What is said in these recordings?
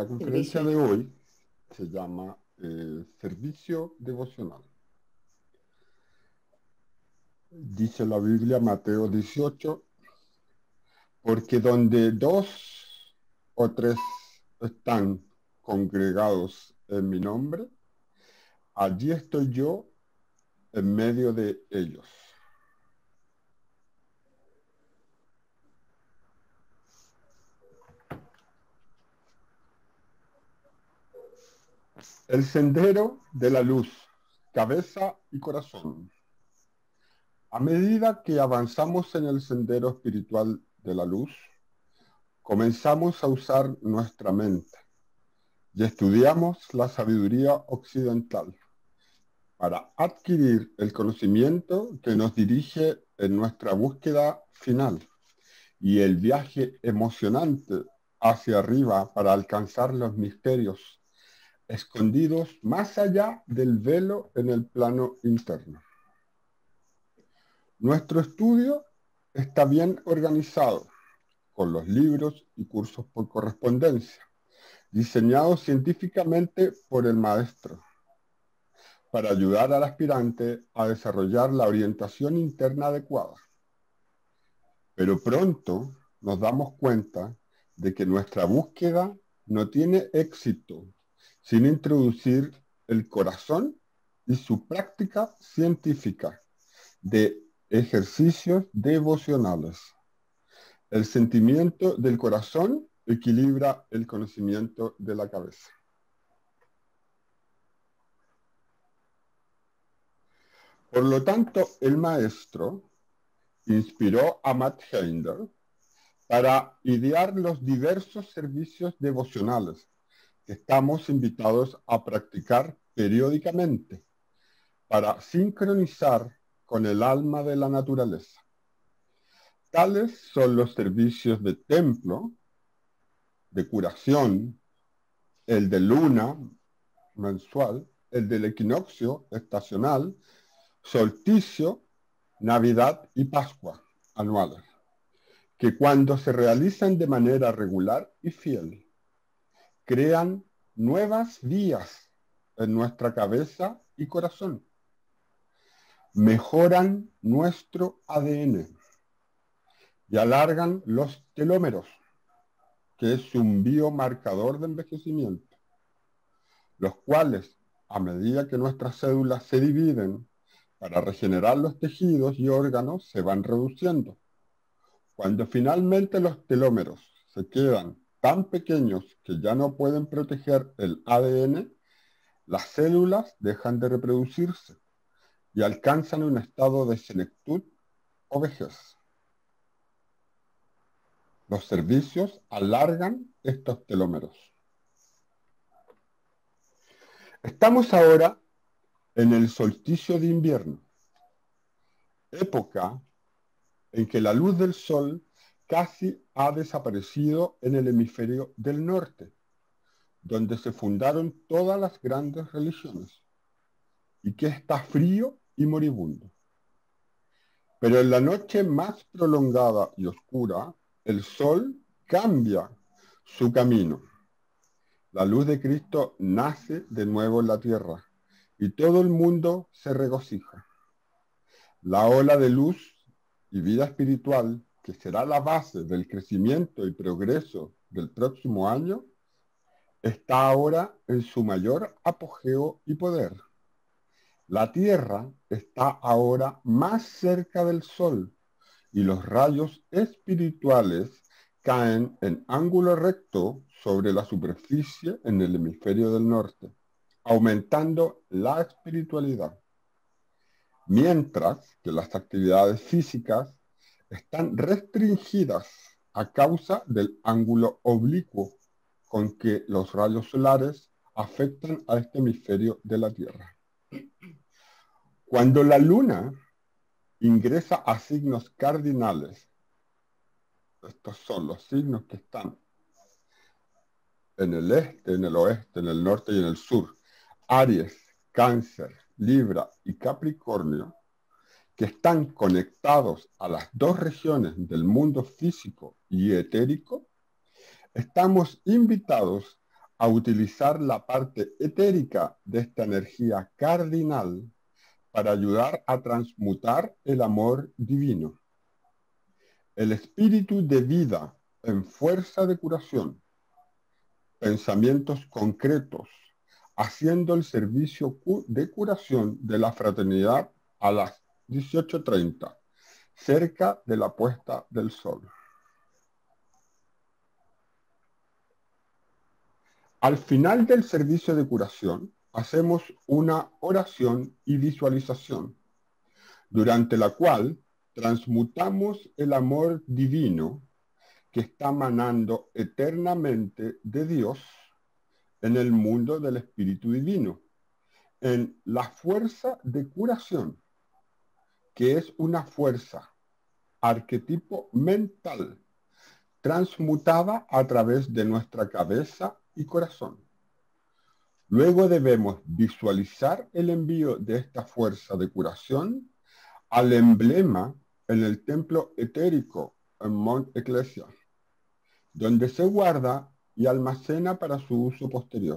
La conferencia Servicio. de hoy se llama Servicio Devocional. Dice la Biblia, Mateo 18, porque donde dos o tres están congregados en mi nombre, allí estoy yo en medio de ellos. El sendero de la luz, cabeza y corazón. A medida que avanzamos en el sendero espiritual de la luz, comenzamos a usar nuestra mente y estudiamos la sabiduría occidental para adquirir el conocimiento que nos dirige en nuestra búsqueda final y el viaje emocionante hacia arriba para alcanzar los misterios escondidos más allá del velo en el plano interno. Nuestro estudio está bien organizado, con los libros y cursos por correspondencia, diseñados científicamente por el maestro, para ayudar al aspirante a desarrollar la orientación interna adecuada. Pero pronto nos damos cuenta de que nuestra búsqueda no tiene éxito sin introducir el corazón y su práctica científica de ejercicios devocionales. El sentimiento del corazón equilibra el conocimiento de la cabeza. Por lo tanto, el maestro inspiró a Matt Heinder para idear los diversos servicios devocionales que estamos invitados a practicar periódicamente para sincronizar con el alma de la naturaleza. Tales son los servicios de templo, de curación, el de luna mensual, el del equinoccio estacional, solsticio, Navidad y Pascua anuales, que cuando se realizan de manera regular y fiel, crean nuevas vías en nuestra cabeza y corazón, mejoran nuestro ADN y alargan los telómeros, que es un biomarcador de envejecimiento, los cuales, a medida que nuestras células se dividen para regenerar los tejidos y órganos, se van reduciendo. Cuando finalmente los telómeros se quedan tan pequeños que ya no pueden proteger el ADN, las células dejan de reproducirse y alcanzan un estado de senectud o vejez. Los servicios alargan estos telómeros. Estamos ahora en el solsticio de invierno, época en que la luz del sol casi ha desaparecido en el hemisferio del norte, donde se fundaron todas las grandes religiones, y que está frío y moribundo. Pero en la noche más prolongada y oscura, el sol cambia su camino. La luz de Cristo nace de nuevo en la tierra y todo el mundo se regocija. La ola de luz y vida espiritual, que será la base del crecimiento y progreso del próximo año, está ahora en su mayor apogeo y poder. La Tierra está ahora más cerca del Sol y los rayos espirituales caen en ángulo recto sobre la superficie en el hemisferio del norte, aumentando la espiritualidad, mientras que las actividades físicas están restringidas a causa del ángulo oblicuo con que los rayos solares afectan a este hemisferio de la Tierra. Cuando la Luna ingresa a signos cardinales, estos son los signos que están en el este, en el oeste, en el norte y en el sur, Aries, Cáncer, Libra y Capricornio, que están conectados a las dos regiones del mundo físico y etérico, estamos invitados a utilizar la parte etérica de esta energía cardinal para ayudar a transmutar el amor divino. El espíritu de vida en fuerza de curación, pensamientos concretos, haciendo el servicio de curación de la fraternidad a las 18:30, cerca de la puesta del sol. Al final del servicio de curación, hacemos una oración y visualización, durante la cual transmutamos el amor divino que está manando eternamente de Dios en el mundo del Espíritu Divino, en la fuerza de curación, que es una fuerza, arquetipo mental, transmutada a través de nuestra cabeza y corazón. Luego debemos visualizar el envío de esta fuerza de curación al emblema en el templo etérico en Mount Ecclesia, donde se guarda y almacena para su uso posterior.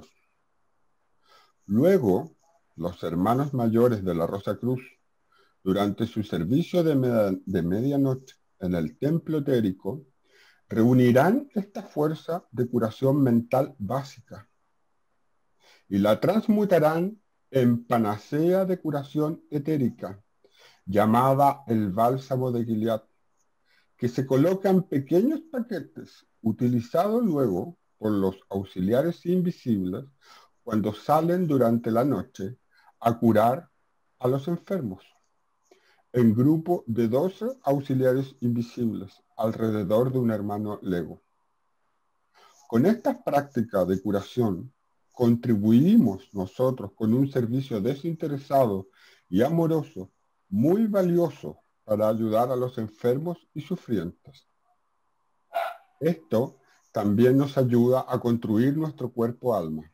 Luego, los hermanos mayores de la Rosa Cruz, durante su servicio de medianoche en el templo etérico, reunirán esta fuerza de curación mental básica y la transmutarán en panacea de curación etérica, llamada el bálsamo de Gilead, que se coloca en pequeños paquetes, utilizados luego por los auxiliares invisibles cuando salen durante la noche a curar a los enfermos, en grupo de 12 auxiliares invisibles, alrededor de un hermano lego. Con esta práctica de curación, contribuimos nosotros con un servicio desinteresado y amoroso muy valioso para ayudar a los enfermos y sufrientes. Esto también nos ayuda a construir nuestro cuerpo-alma.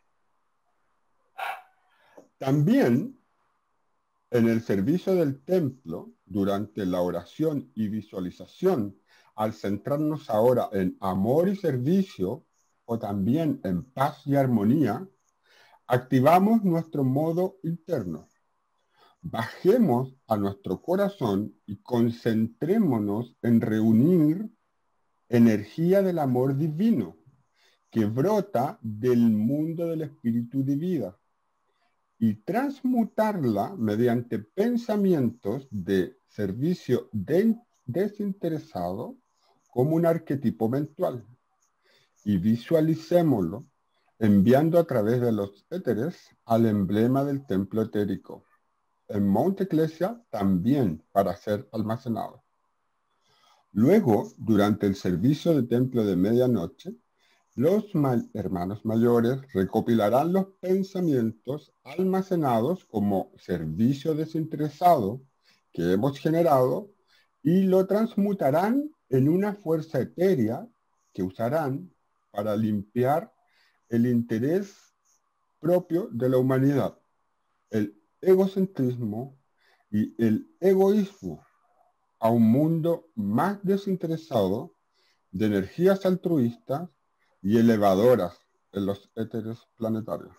También en el servicio del templo, durante la oración y visualización, al centrarnos ahora en amor y servicio, o también en paz y armonía, activamos nuestro modo interno. Bajemos a nuestro corazón y concentrémonos en reunir energía del amor divino que brota del mundo del espíritu de vida y transmutarla mediante pensamientos de servicio desinteresado como un arquetipo mental, y visualicémoslo enviando a través de los éteres al emblema del templo etérico, en Mount Ecclesia también para ser almacenado. Luego, durante el servicio de templo de medianoche, los hermanos mayores recopilarán los pensamientos almacenados como servicio desinteresado que hemos generado y lo transmutarán en una fuerza etérea que usarán para limpiar el interés propio de la humanidad, el egocentrismo y el egoísmo, a un mundo más desinteresado de energías altruistas y elevadoras en los éteres planetarios.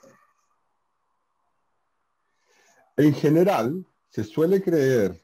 En general, se suele creer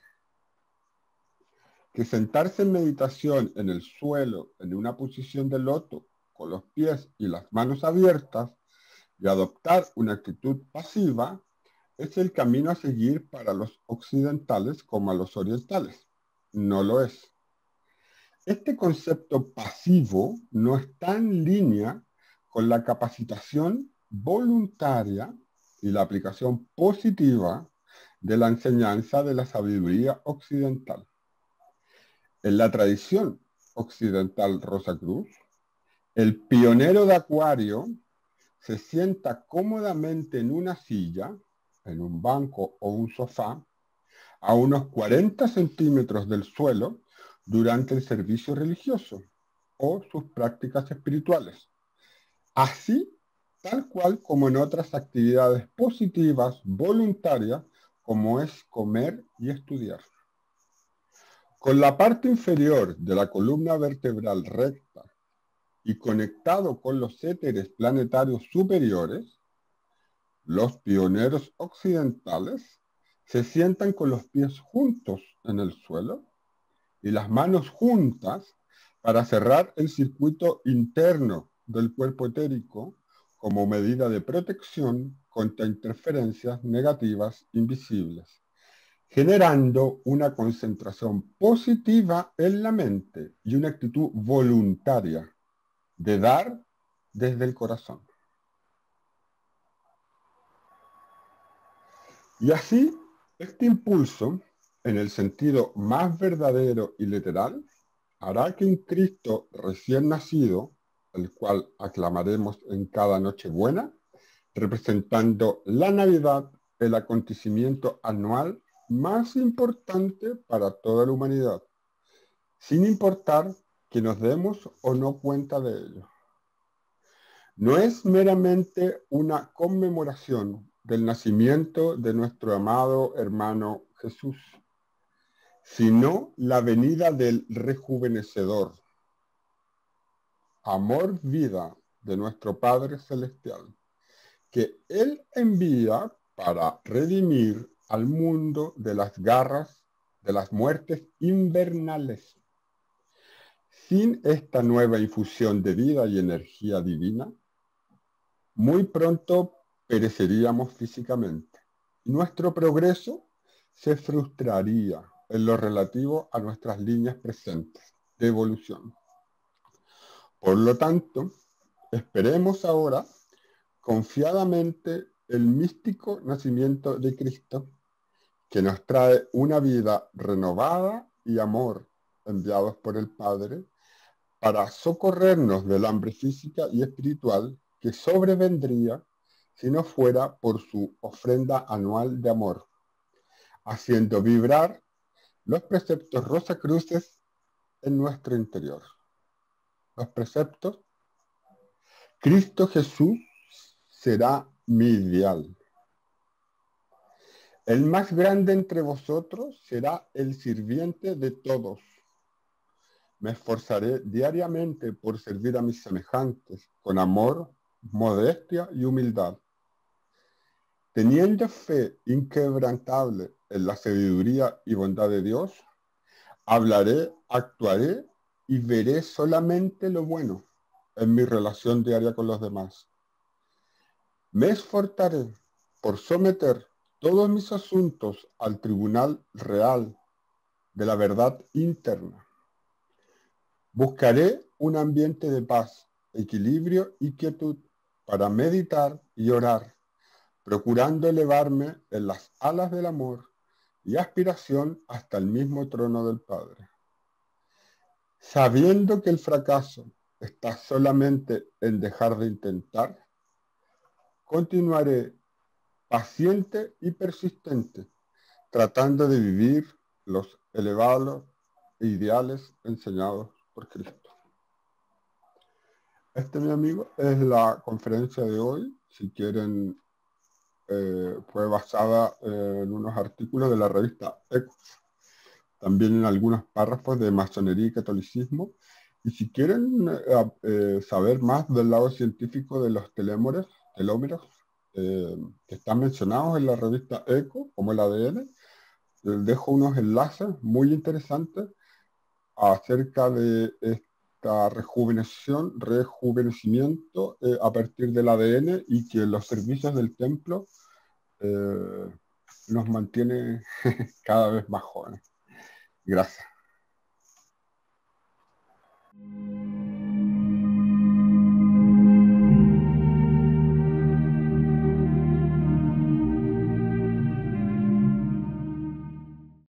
que sentarse en meditación en el suelo, en una posición de loto, con los pies y las manos abiertas, y adoptar una actitud pasiva, es el camino a seguir para los occidentales como a los orientales. No lo es. Este concepto pasivo no está en línea con la capacitación voluntaria y la aplicación positiva de la enseñanza de la sabiduría occidental. En la tradición occidental Rosacruz, el pionero de Acuario se sienta cómodamente en una silla, en un banco o un sofá, a unos 40 centímetros del suelo durante el servicio religioso o sus prácticas espirituales. Así, tal cual como en otras actividades positivas voluntarias, como es comer y estudiar. Con la parte inferior de la columna vertebral recta y conectado con los éteres planetarios superiores, los pioneros occidentales se sientan con los pies juntos en el suelo y las manos juntas para cerrar el circuito interno del cuerpo etérico como medida de protección contra interferencias negativas invisibles, generando una concentración positiva en la mente y una actitud voluntaria de dar desde el corazón. Y así, este impulso, en el sentido más verdadero y literal, hará que un Cristo recién nacido, el cual aclamaremos en cada Nochebuena, representando la Navidad, el acontecimiento anual más importante para toda la humanidad, sin importar que nos demos o no cuenta de ello. No es meramente una conmemoración del nacimiento de nuestro amado hermano Jesús, sino la venida del rejuvenecedor, amor, vida de nuestro Padre Celestial, que Él envía para redimir al mundo de las garras de las muertes invernales. Sin esta nueva infusión de vida y energía divina, muy pronto pereceríamos físicamente. Nuestro progreso se frustraría en lo relativo a nuestras líneas presentes de evolución. Por lo tanto, esperemos ahora confiadamente el místico nacimiento de Cristo, que nos trae una vida renovada y amor enviados por el Padre para socorrernos del hambre física y espiritual que sobrevendría si no fuera por su ofrenda anual de amor, haciendo vibrar los preceptos rosacruces en nuestro interior. Los preceptos: Cristo Jesús será mi ideal. El más grande entre vosotros será el sirviente de todos. Me esforzaré diariamente por servir a mis semejantes con amor, modestia y humildad. Teniendo fe inquebrantable en la sabiduría y bondad de Dios, hablaré, actuaré y veré solamente lo bueno en mi relación diaria con los demás. Me esforzaré por someter todos mis asuntos al tribunal real de la verdad interna. Buscaré un ambiente de paz, equilibrio y quietud para meditar y orar, procurando elevarme en las alas del amor y aspiración hasta el mismo trono del Padre. Sabiendo que el fracaso está solamente en dejar de intentar, continuaré paciente y persistente, tratando de vivir los elevados ideales enseñados por Cristo. Mi amigo, es la conferencia de hoy. Si quieren, fue basada en unos artículos de la revista Ecos, también en algunos párrafos de masonería y catolicismo. Y si quieren saber más del lado científico de los telómeros que están mencionados en la revista Eco, como el ADN, les dejo unos enlaces muy interesantes acerca de esta rejuvenecimiento a partir del ADN, y que los servicios del templo nos mantiene cada vez más jóvenes. Gracias.